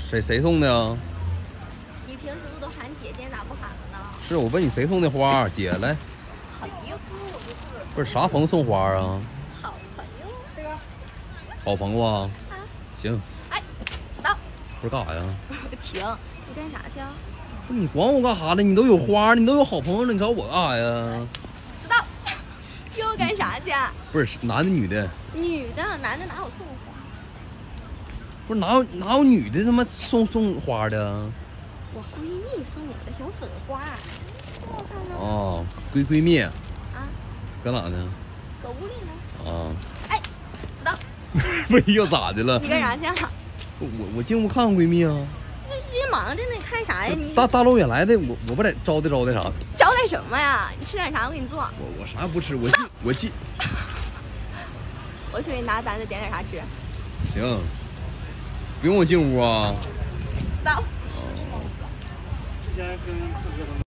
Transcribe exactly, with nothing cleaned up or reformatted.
谁谁送的呀？ 你平时不都喊姐姐，咋不喊了呢？ 是我问你谁送的花？姐来。 朋友， 不是啥朋友送花啊？ 好朋友，这个好朋友啊。 啊， 行。 哎，stop。 不是干啥呀？ 停，你干啥去啊？ 不是你管我干啥呢？你都有花，你都有好朋友了，你找我干啥呀 ？stop。又干啥去？ 不是男的女的？ 女的，男的哪有送花？ 不是哪有哪有女的他妈送送花的？ 我闺蜜送我的小粉花，多好看呢！ 哦，闺闺蜜。 啊。 搁哪呢？ 搁屋里呢。 啊。 哎，stop。 不是又咋的了？ 你干啥去？ 我我进屋看看闺蜜啊。 最近忙着呢，看啥呀？你大大老远来的，我我不得招待招待啥？ 招待什么呀？你吃点啥？我给你做。 我我啥也不吃，我进我进。 我去给你拿单子，点点啥吃？ 行，不用我进屋啊。 stop。